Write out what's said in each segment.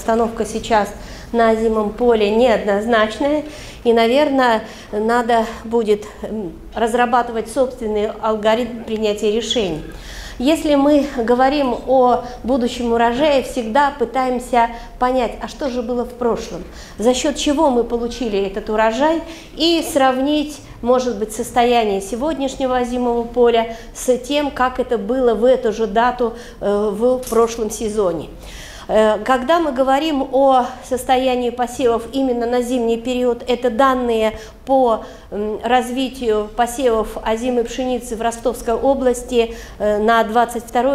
обстановка сейчас на озимом поле неоднозначная, и, наверное, надо будет разрабатывать собственный алгоритм принятия решений. Если мы говорим о будущем урожае, всегда пытаемся понять, а что же было в прошлом, за счет чего мы получили этот урожай, и сравнить, может быть, состояние сегодняшнего озимого поля с тем, как это было в эту же дату в прошлом сезоне. Когда мы говорим о состоянии посевов именно на зимний период, это данные по развитию посевов озимой пшеницы в Ростовской области на 2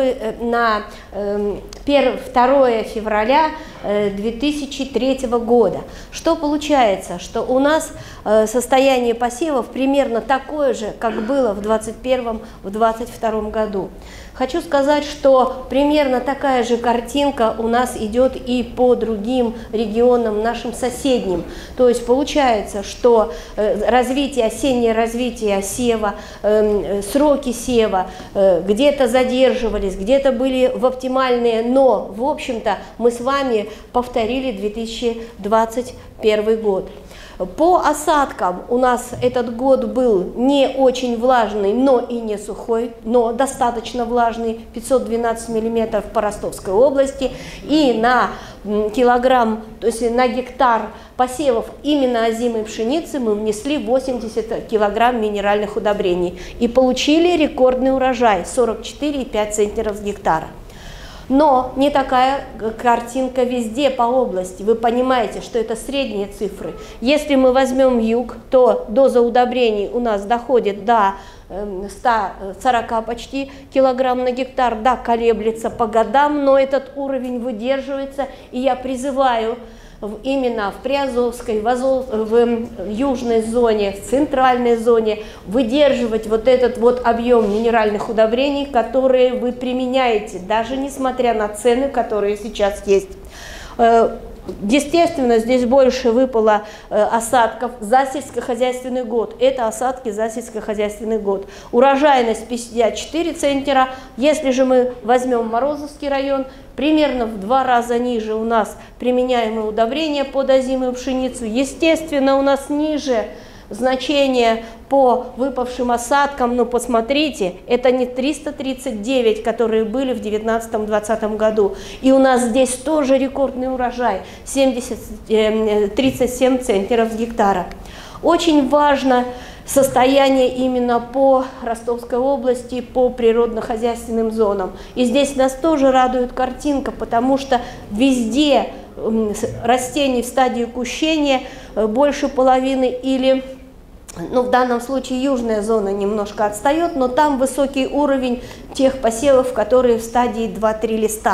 февраля 2003 года. Что получается? Что у нас состояние посевов примерно такое же, как было в 2021-2022 году. Хочу сказать, что примерно такая же картинка у нас идет и по другим регионам, нашим соседним. То есть получается, что осеннее развитие осева, сроки сева где-то задерживались, где-то были в оптимальные, но, в общем-то, мы с вами повторили 2021 год. По осадкам у нас этот год был не очень влажный, но и не сухой, но достаточно влажный, 512 мм по Ростовской области, и на килограмм, то есть на гектар посевов именно озимой пшеницы мы внесли 80 килограмм минеральных удобрений и получили рекордный урожай 44,5 центнеров с гектара. Но не такая картинка везде по области. Вы понимаете, что это средние цифры. Если мы возьмем юг, то доза удобрений у нас доходит до 140 почти килограмм на гектар. Да, колеблется по годам, но этот уровень выдерживается. И я призываю именно в Приазовской, в южной зоне, в центральной зоне выдерживать вот этот вот объем минеральных удобрений, которые вы применяете, даже несмотря на цены, которые сейчас есть. Естественно, здесь больше выпало осадков за сельскохозяйственный год. Это осадки за сельскохозяйственный год. Урожайность 54 центнера. Если же мы возьмем Морозовский район, примерно в 2 раза ниже у нас применяемые удобрения под озимую пшеницу. Естественно, у нас ниже значение по выпавшим осадкам, но посмотрите, это не 339, которые были в 2019-2020 году. И у нас здесь тоже рекордный урожай, 37 центнеров с гектара. Очень важно состояние именно по Ростовской области, по природно-хозяйственным зонам. И здесь нас тоже радует картинка, потому что везде растений в стадии кущения больше половины или... Ну, в данном случае южная зона немножко отстает, но там высокий уровень тех посевов, которые в стадии 2-3 листа.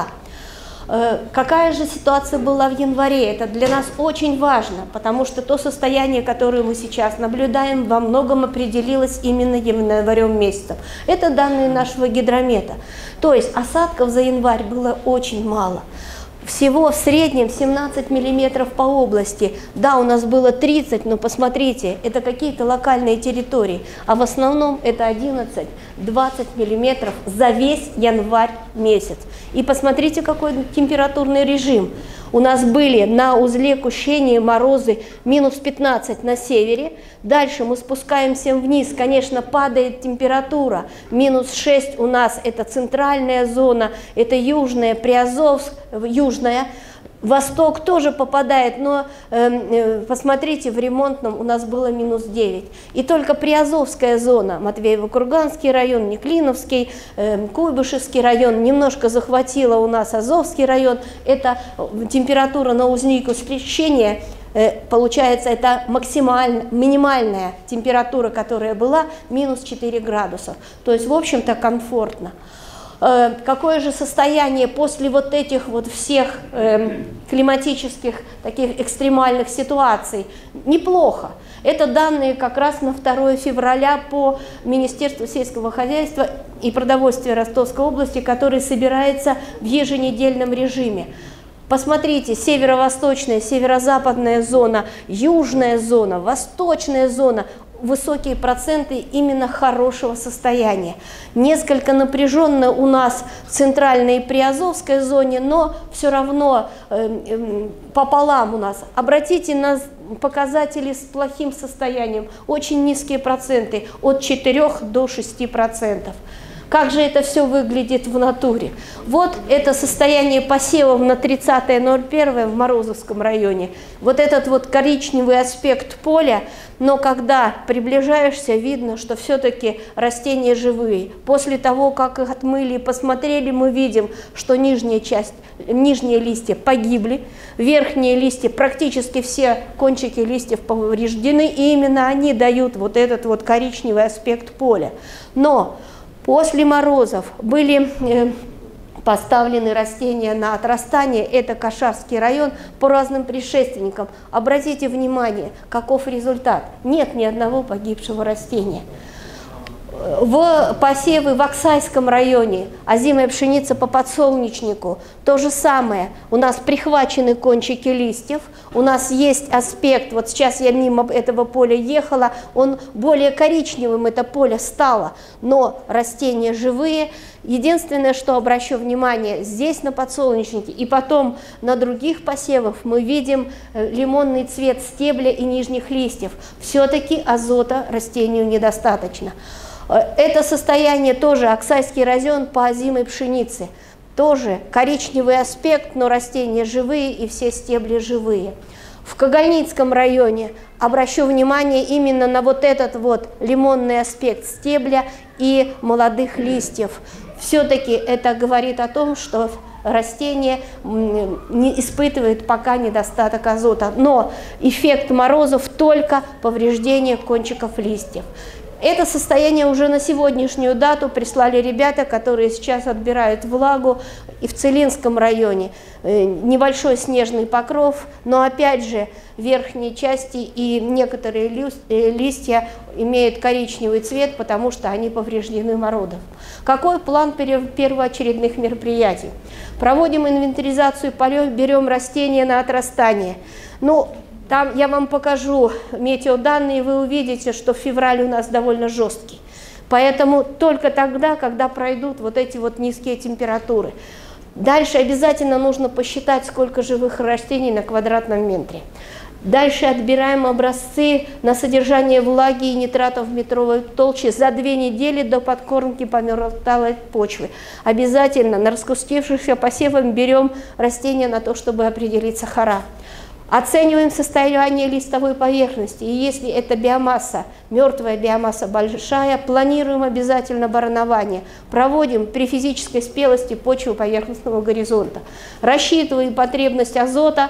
Какая же ситуация была в январе? Это для нас очень важно, потому что то состояние, которое мы сейчас наблюдаем, во многом определилось именно январем месяцем. Это данные нашего гидромета. То есть осадков за январь было очень мало. Всего в среднем 17 миллиметров по области. Да, у нас было 30, но посмотрите, это какие-то локальные территории, а в основном это 11-20 миллиметров за весь январь месяц. И посмотрите, какой температурный режим. У нас были на узле кущения морозы минус 15 на севере. Дальше мы спускаемся вниз, конечно, падает температура. Минус 6 у нас это центральная зона, это южная, Приазовск, южная. Восток тоже попадает, но посмотрите, в ремонтном у нас было минус 9. И только Приазовская зона, Матвеево-Курганский район, Неклиновский, Куйбышевский район, немножко захватила у нас Азовский район. Это температура на узлику смещения, получается, это минимальная температура, которая была, минус 4 градуса. То есть, в общем-то, комфортно. Какое же состояние после вот этих вот всех климатических таких экстремальных ситуаций? Неплохо. Это данные как раз на 2 февраля по Министерству сельского хозяйства и продовольствия Ростовской области, который собирается в еженедельном режиме. Посмотрите, северо-восточная, северо-западная зона, южная зона, восточная зона. высокие проценты именно хорошего состояния. Несколько напряженно у нас в центральной и приазовской зоне, но все равно пополам у нас. Обратите на показатели с плохим состоянием, очень низкие проценты, от 4 до 6%. Как же это все выглядит в натуре? Вот это состояние посевов на 30.01 в Морозовском районе. Вот этот вот коричневый аспект поля, но когда приближаешься, видно, что все-таки растения живые. После того, как их отмыли и посмотрели, мы видим, что нижняя часть, нижние листья погибли, верхние листья, практически все кончики листьев повреждены, и именно они дают вот этот вот коричневый аспект поля. Но после морозов были поставлены растения на отрастание, это Кашарский район, по разным предшественникам. Обратите внимание, каков результат. Нет ни одного погибшего растения. В посевы в Аксайском районе, озимая пшеница по подсолнечнику, то же самое. У нас прихвачены кончики листьев, у нас есть аспект, вот сейчас я мимо этого поля ехала, он более коричневым, это поле стало, но растения живые. Единственное, что обращу внимание, здесь на подсолнечнике и потом на других посевах мы видим лимонный цвет стебля и нижних листьев. Все-таки азота растению недостаточно. Это состояние тоже Аксайский район по озимой пшенице. Тоже коричневый аспект, но растения живые и все стебли живые. В Кагальницком районе обращу внимание именно на вот этот вот лимонный аспект стебля и молодых листьев. Все-таки это говорит о том, что растение не испытывает пока недостаток азота. Но эффект морозов только повреждение кончиков листьев. Это состояние уже на сегодняшнюю дату прислали ребята, которые сейчас отбирают влагу и в Целинском районе. Небольшой снежный покров, но опять же верхние части и некоторые листья имеют коричневый цвет, потому что они повреждены морозом. Какой план первоочередных мероприятий? Проводим инвентаризацию полев, берем растения на отрастание. Там я вам покажу метеоданные, вы увидите, что февраль у нас довольно жесткий. Поэтому только тогда, когда пройдут вот эти вот низкие температуры. Дальше обязательно нужно посчитать, сколько живых растений на квадратном метре. Дальше отбираем образцы на содержание влаги и нитратов в метровой толще за 2 недели до подкормки помертвелой почвы. Обязательно на раскустившихся посевах берем растения на то, чтобы определить сахара. Оцениваем состояние листовой поверхности, и если это биомасса, мертвая биомасса большая, планируем обязательно баранование, проводим при физической спелости почвы поверхностного горизонта, рассчитываем потребность азота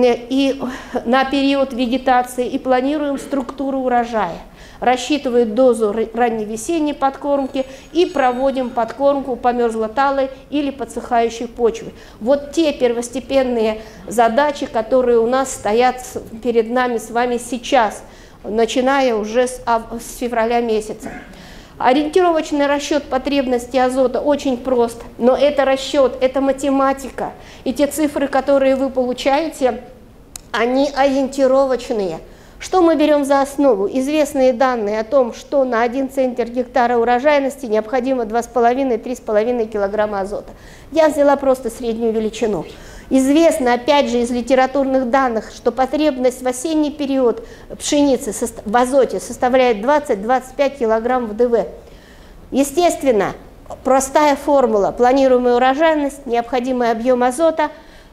и на период вегетации и планируем структуру урожая. Рассчитывают дозу ранневесенней подкормки и проводим подкормку по мерзлоталой или подсыхающей почве. Вот те первостепенные задачи, которые у нас стоят перед нами с вами сейчас, начиная уже с февраля месяца. Ориентировочный расчет потребности азота очень прост, но это расчет, это математика. И те цифры, которые вы получаете, они ориентировочные. Что мы берем за основу? Известные данные о том, что на 1 центнер гектара урожайности необходимо 2,5–3,5 килограмма азота. Я взяла просто среднюю величину. Известно, опять же, из литературных данных, что потребность в осенний период пшеницы в азоте составляет 20–25 килограмм в ДВ. Естественно, простая формула. Планируемая урожайность, необходимый объем азота.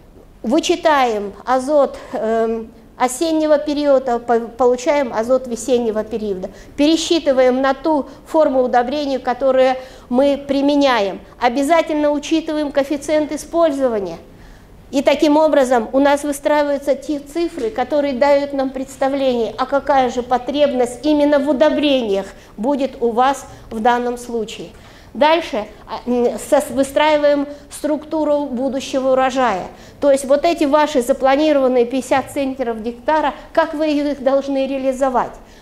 Вычитаем азот осеннего периода, получаем азот весеннего периода. Пересчитываем на ту форму удобрения, которую мы применяем. Обязательно учитываем коэффициент использования. И таким образом у нас выстраиваются те цифры, которые дают нам представление, а какая же потребность именно в удобрениях будет у вас в данном случае. Дальше выстраиваем структуру будущего урожая. То есть вот эти ваши запланированные 50 центнеров гектара, как вы их должны реализовать?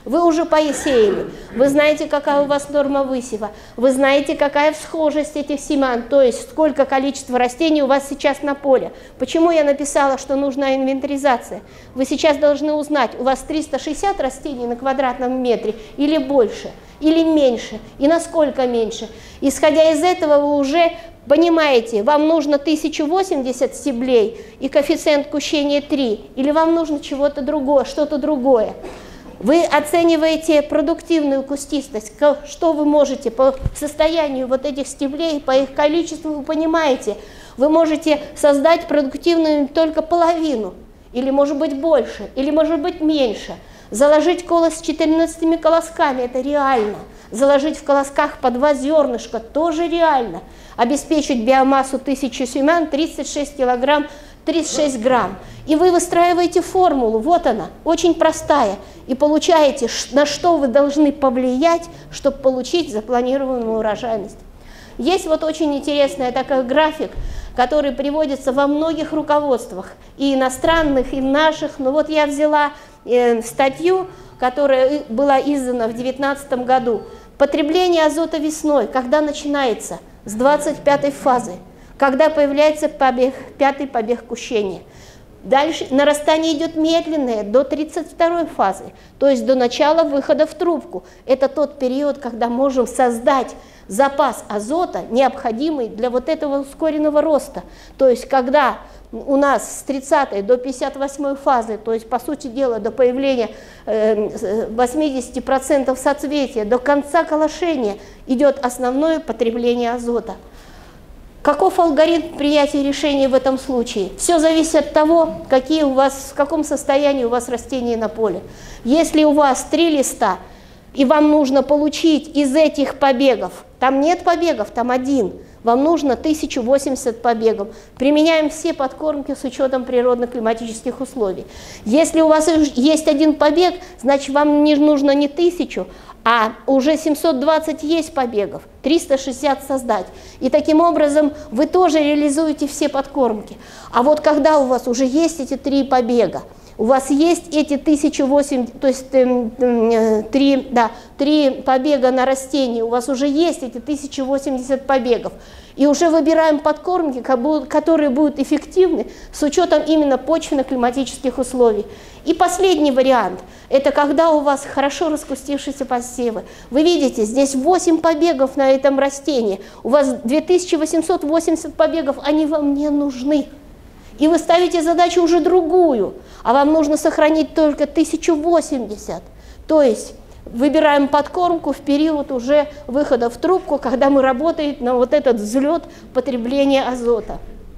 Вы уже посеяли, вы знаете, какая у вас норма высева, вы знаете, какая всхожесть этих семян, то есть сколько количества растений у вас сейчас на поле. Почему я написала, что нужна инвентаризация? Вы сейчас должны узнать, у вас 360 растений на квадратном метре или больше, или меньше, и насколько меньше. Исходя из этого вы уже понимаете, вам нужно 1080 стеблей и коэффициент кущения 3, или вам нужно чего-то другое, что-то другое. Вы оцениваете продуктивную кустистость, что вы можете по состоянию вот этих стеблей, по их количеству, вы понимаете, вы можете создать продуктивную только половину, или может быть больше, или может быть меньше. Заложить колос с 14 колосками – это реально. Заложить в колосках по 2 зернышка – тоже реально. Обеспечить биомассу 1000 семян 36 килограмм 36 грамм. И вы выстраиваете формулу, вот она, очень простая, и получаете, на что вы должны повлиять, чтобы получить запланированную урожайность. Есть вот очень интересный такой график, который приводится во многих руководствах, и иностранных, и наших. Но вот я взяла статью, которая была издана в 2019 году. Потребление азота весной, когда начинается? С 25-й фазы, когда появляется побег, 5-й побег кущения. Дальше нарастание идет медленное, до 32-й фазы, то есть до начала выхода в трубку. Это тот период, когда можем создать запас азота, необходимый для вот этого ускоренного роста. То есть когда у нас с 30-й до 58-й фазы, то есть, по сути дела, до появления 80% соцветия, до конца колошения идет основное потребление азота. Каков алгоритм принятия решений в этом случае? Все зависит от того, какие у вас, в каком состоянии у вас растения на поле. Если у вас 3 листа, и вам нужно получить из этих побегов, там нет побегов, там 1, вам нужно 1080 побегов. Применяем все подкормки с учетом природно-климатических условий. Если у вас есть 1 побег, значит вам не нужно не 1000, а уже 720 есть побегов, 360 создать. И таким образом вы тоже реализуете все подкормки. А вот когда у вас уже есть эти 3 побега, у вас есть эти 1080, то есть 3 побега на растении, у вас уже есть эти 1080 побегов. И уже выбираем подкормки, которые будут эффективны с учетом именно почвенно-климатических условий. И последний вариант – это когда у вас хорошо раскустившиеся посевы. Вы видите, здесь 8 побегов на этом растении, у вас 2880 побегов, они вам не нужны. И вы ставите задачу уже другую, а вам нужно сохранить только 1080. То есть выбираем подкормку в период уже выхода в трубку, когда мы работаем на вот этот взлет потребления азота.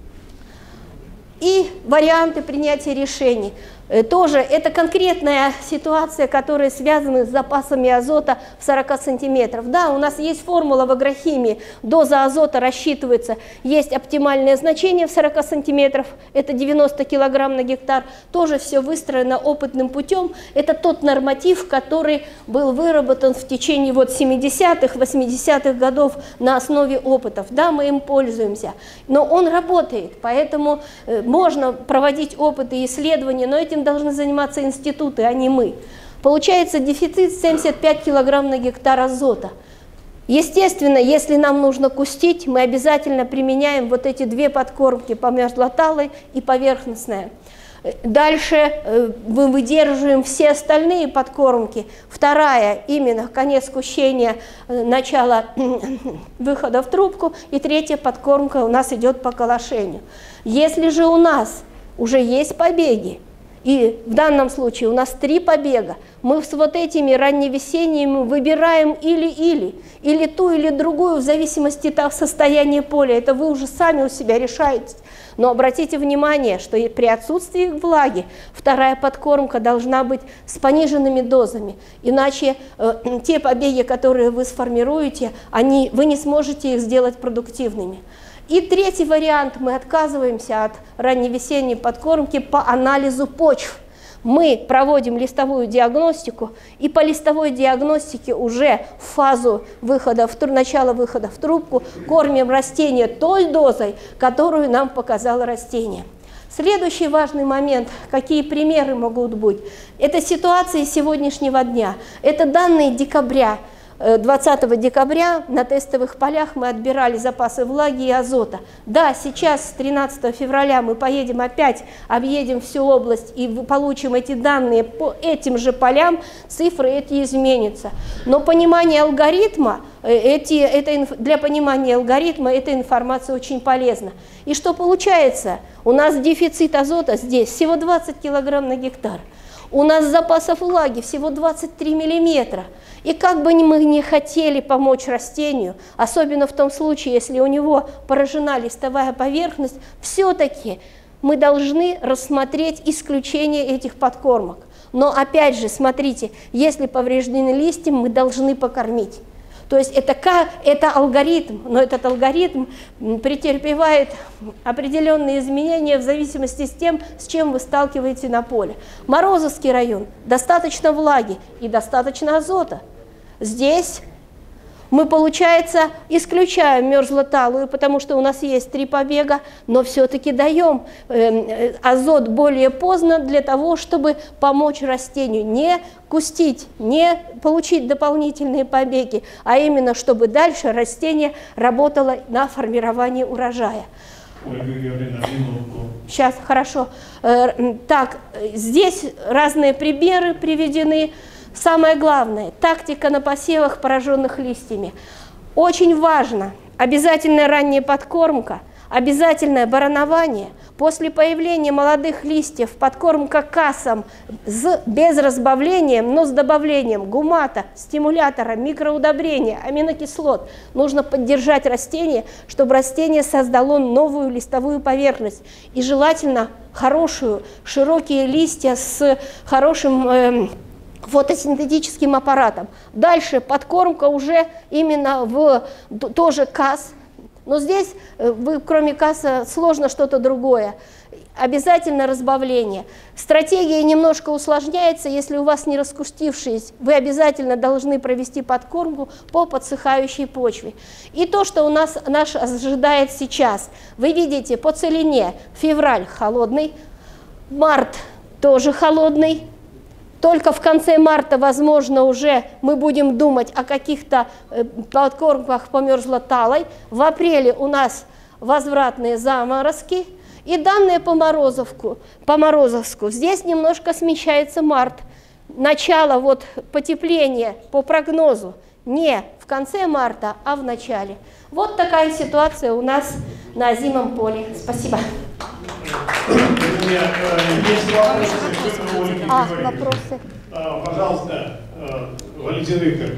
И варианты принятия решений. Тоже это конкретная ситуация, которая связана с запасами азота в 40 сантиметров. Да, у нас есть формула в агрохимии, доза азота рассчитывается, есть оптимальное значение в 40 сантиметров, это 90 килограмм на гектар, тоже все выстроено опытным путем. Это тот норматив, который был выработан в течение 70-х, 80-х годов на основе опытов. Да, мы им пользуемся, но он работает, поэтому можно проводить опыты и исследования, но этим должны заниматься институты, а не мы. Получается дефицит 75 килограмм на гектар азота. Естественно, если нам нужно кустить, мы обязательно применяем вот эти 2 подкормки, померзлоталой и поверхностная. Дальше мы выдерживаем все остальные подкормки. Вторая, именно конец кущения, начало выхода в трубку. И 3-я подкормка у нас идет по колошению. Если же у нас уже есть побеги, и в данном случае у нас 3 побега, мы с вот этими ранневесенними выбираем или ту, или другую, в зависимости от состояния поля. Это вы уже сами у себя решаете. Но обратите внимание, что и при отсутствии влаги 2-я подкормка должна быть с пониженными дозами. Иначе те побеги, которые вы сформируете, вы не сможете их сделать продуктивными. И 3-й вариант, мы отказываемся от ранневесенней подкормки по анализу почв. Мы проводим листовую диагностику, и по листовой диагностике уже в фазу начала выхода в трубку кормим растение той дозой, которую нам показало растение. Следующий важный момент, какие примеры могут быть, это ситуации сегодняшнего дня, это данные декабря. 20 декабря на тестовых полях мы отбирали запасы влаги и азота. Да, сейчас, с 13 февраля, мы поедем опять, объедем всю область и получим эти данные по этим же полям, цифры эти изменятся. Но понимание алгоритма, для понимания алгоритма эта информация очень полезна. И что получается? У нас дефицит азота здесь всего 20 килограмм на гектар. У нас запасов влаги всего 23 миллиметра. И как бы мы ни хотели помочь растению, особенно в том случае, если у него поражена листовая поверхность, все-таки мы должны рассмотреть исключение этих подкормок. Но опять же, смотрите, если повреждены листья, мы должны покормить. То есть это алгоритм, но этот алгоритм претерпевает определенные изменения в зависимости от тем, с чем вы сталкиваете на поле. Морозовский район, достаточно влаги и достаточно азота. Здесь мы, получается, исключаем мерзлоталую, потому что у нас есть 3 побега, но все-таки даем азот более поздно для того, чтобы помочь растению не кустить, не получить дополнительные побеги, а именно, чтобы дальше растение работало на формирование урожая. Сейчас, хорошо. Так, здесь разные примеры приведены. Самое главное, тактика на посевах, пораженных листьями. Очень важно, обязательная ранняя подкормка, обязательное баранование. После появления молодых листьев подкормка кассом без разбавления, но с добавлением гумата, стимулятора, микроудобрения, аминокислот. Нужно поддержать растение, чтобы растение создало новую листовую поверхность. И желательно хорошую, широкие листья с хорошим фотосинтетическим аппаратом. Дальше подкормка уже именно в тоже КАС. Но здесь, кроме КАСа, сложно что-то другое. Обязательно разбавление. Стратегия немножко усложняется, если у вас не раскустившись, вы обязательно должны провести подкормку по подсыхающей почве. И то, что у нас ожидает сейчас. Вы видите, по целине февраль холодный, март тоже холодный. Только в конце марта, возможно, уже мы будем думать о каких-то подкормках по мерзлоталой. В апреле у нас возвратные заморозки. И данные по Морозовску. Здесь немножко смещается март. Начало потепления по прогнозу не в конце марта, а в начале. Вот такая ситуация у нас на озимом поле. Спасибо. У меня есть вопросы. Вопросы. Пожалуйста, Валентин Викторович.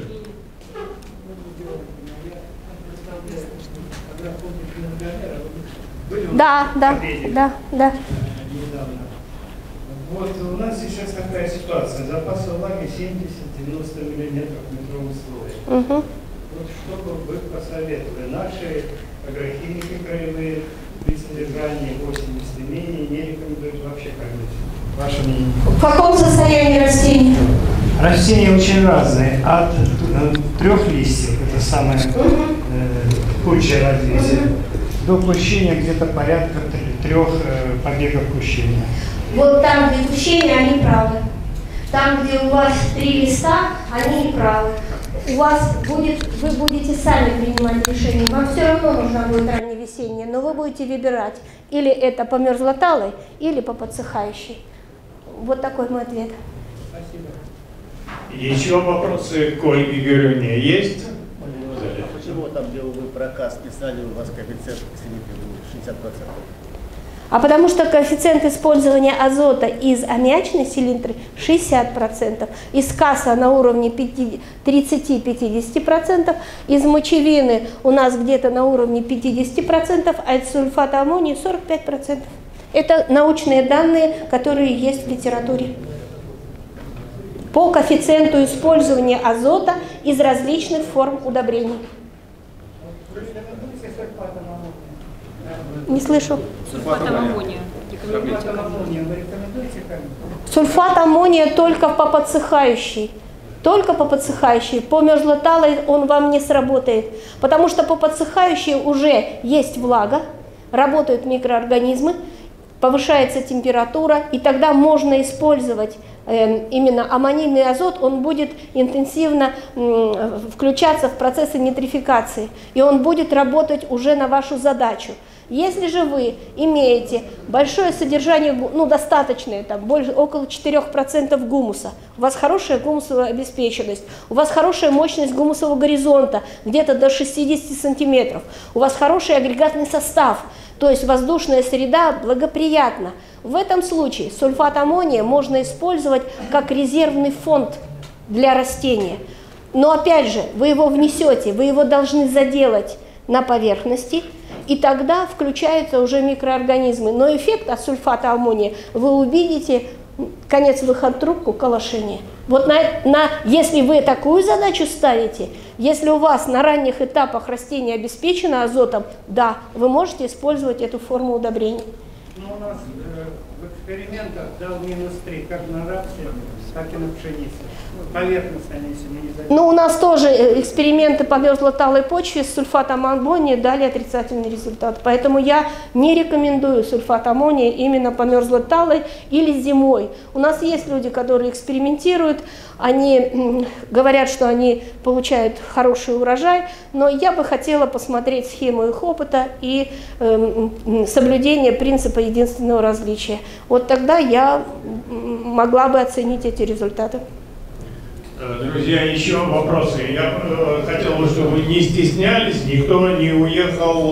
Да. Вот у нас сейчас такая ситуация. Запасы влаги 70-90 миллиметров метрового слоя. Угу. Вот что бы вы посоветовали? Наши агрохимики краевые при содержании 80 имений не рекомендуют вообще кормить. Ваше мнение? В каком состоянии растений? Растения очень разные. От 3 листьев, это самое худшее развитие, до кущения где-то порядка 3 побегов кущения. Вот там, где кущения, они правы. Там, где у вас 3 листа, они не правы. У вас вы будете сами принимать решение. Вам все равно нужна будет ранневесенняя, но вы будете выбирать. Или это по мерзлоталой, или по подсыхающей. Вот такой мой ответ. Спасибо. Еще вопросы к Ольге Георгиевне есть? Почему там, где вы про КАС писали, у вас коэффициент 60%? А потому что коэффициент использования азота из аммиачной селитры 60%, из КАСа на уровне 30-50%, из мочевины у нас где-то на уровне 50%, а из сульфата аммония 45%. Это научные данные, которые есть в литературе. По коэффициенту использования азота из различных форм удобрений. Не слышу. Сульфат аммония. Сульфат аммония только по подсыхающей. Только по подсыхающей. По мерзлоталой он вам не сработает. Потому что по подсыхающей уже есть влага, работают микроорганизмы. повышается температура, и тогда можно использовать именно аммонийный азот, он будет интенсивно включаться в процессы нитрификации, и он будет работать уже на вашу задачу. Если же вы имеете большое содержание, ну достаточное, там, больше, около 4% гумуса, у вас хорошая гумусовая обеспеченность, у вас хорошая мощность гумусового горизонта, где-то до 60 сантиметров, у вас хороший агрегатный состав, то есть воздушная среда благоприятна. В этом случае сульфат аммония можно использовать как резервный фонд для растения. Но опять же, вы его внесете, вы его должны заделать на поверхности, и тогда включаются уже микроорганизмы. Но эффект от сульфата аммония вы увидите, конец выход трубку, колошение. Вот если вы такую задачу ставите, если у вас на ранних этапах растение обеспечено азотом, да, вы можете использовать эту форму удобрений. Но у нас в экспериментах дал -3 как на рапсе, так и на пшенице. Поверхность они себе не задели. Ну, у нас тоже эксперименты по мерзлоталой почве с сульфатом аммония дали отрицательный результат. Поэтому я не рекомендую сульфат аммония именно по мерзлоталой или зимой. У нас есть люди, которые экспериментируют, они говорят, что они получают хороший урожай, но я бы хотела посмотреть схему их опыта и соблюдение принципа единственного различия. Вот тогда я могла бы оценить эти результаты. Друзья, еще вопросы. Я хотел бы, чтобы вы не стеснялись, никто не уехал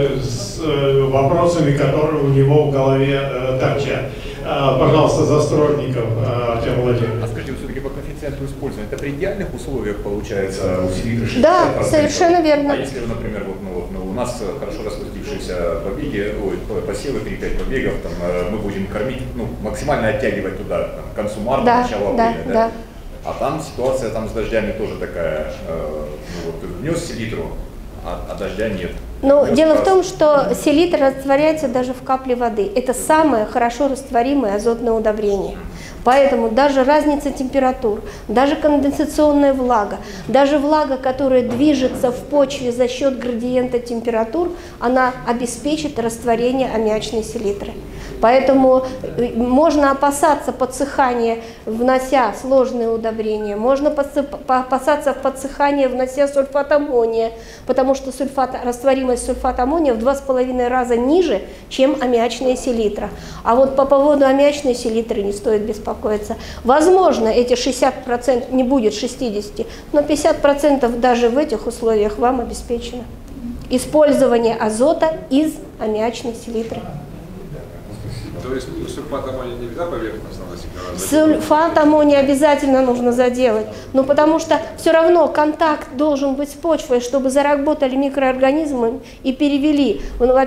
с вопросами, которые у него в голове торчат. Пожалуйста, Застройников Артем Владимирович. А скажите, все-таки по коэффициенту использования, это при идеальных условиях получается усилить 60%? Да, совершенно верно. А если, например, у нас хорошо распустившиеся побеги, посевы 3-5 побегов, там, мы будем кормить, максимально оттягивать туда к концу марта, начало апреля, да? А там ситуация с дождями тоже такая, внес селитру, а дождя нет. Но дело в том, что селитра растворяется даже в капле воды. Это самое хорошо растворимое азотное удобрение. Поэтому даже разница температур, даже конденсационная влага, даже влага, которая движется в почве за счет градиента температур, она обеспечит растворение аммиачной селитры. Поэтому можно опасаться подсыхания, внося сложные удобрения, можно опасаться подсыхания, внося сульфат аммония, потому что растворимость сульфата аммония в 2,5 раза ниже, чем аммиачная селитра. А вот по поводу аммиачной селитры не стоит беспокоиться. Возможно, эти 60% не будет 60%, но 50% даже в этих условиях вам обеспечено. Использование азота из аммиачной селитры. То есть сульфат аммония нельзя поверхностно носить? Сульфат аммония обязательно нужно заделать, но потому что все равно контакт должен быть с почвой, чтобы заработали микроорганизмы и перевели.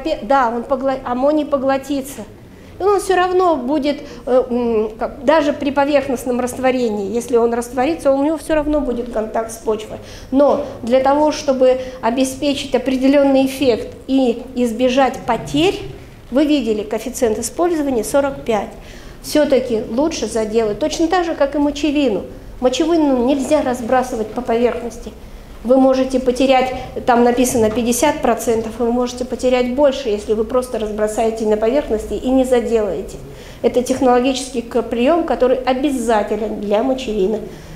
Аммоний поглотится. И он все равно будет, даже при поверхностном растворении, если он растворится, у него все равно будет контакт с почвой. Но для того, чтобы обеспечить определенный эффект и избежать потерь, вы видели коэффициент использования 45. Все-таки лучше заделать. Точно так же, как и мочевину. Мочевину нельзя разбрасывать по поверхности. Вы можете потерять, там написано 50%, вы можете потерять больше, если вы просто разбросаете на поверхности и не заделаете. Это технологический прием, который обязателен для мочевины.